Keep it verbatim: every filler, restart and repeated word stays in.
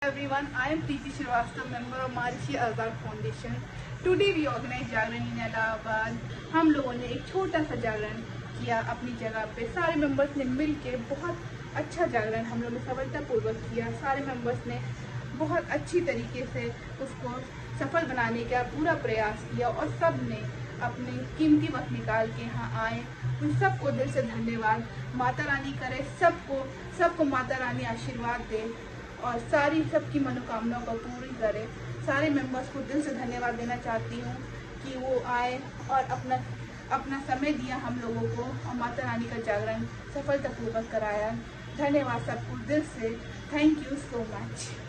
Everyone, I am Preeti Srivastava, member of Maharishi Azad Foundation. Today we organize Jagran in Allahabad. हम लोगों ने एक छोटा सा जागरण किया अपनी जगह पे। सारे मेंबर्स ने मिल के बहुत अच्छा जागरण हम लोग ने सफलतापूर्वक किया। सारे मेंबर्स ने बहुत अच्छी तरीके से उसको सफल बनाने का पूरा प्रयास किया और सब ने अपने कीमती वक्त निकाल के यहाँ आए। उन सबको दिल से धन्यवाद। माता रानी करे सबको सबको माता रानी आशीर्वाद दे और सारी सबकी मनोकामनाओं को पूरी करे। सारे मेंबर्स को दिल से धन्यवाद देना चाहती हूँ कि वो आए और अपना अपना समय दिया हम लोगों को और माता रानी का जागरण सफलतापूर्वक कराया। धन्यवाद सबको दिल से। Thank you so much.